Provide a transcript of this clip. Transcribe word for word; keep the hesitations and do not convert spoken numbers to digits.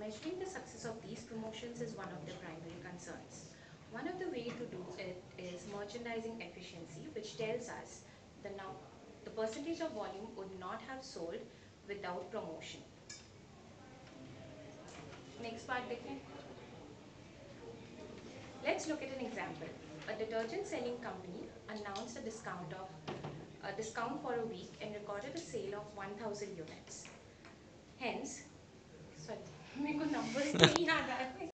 Measuring the success of these promotions is one of the primary concerns. One of the ways to do it is merchandising efficiency, which tells us the, num- the percentage of volume would not have sold without promotion. Next part, Dikhai. Let's look at an example. A detergent selling company announced a discount of a discount for a week and recorded a sale of one thousand units. Hence, sorry, मेरे को numbers नहीं याद आ रहे.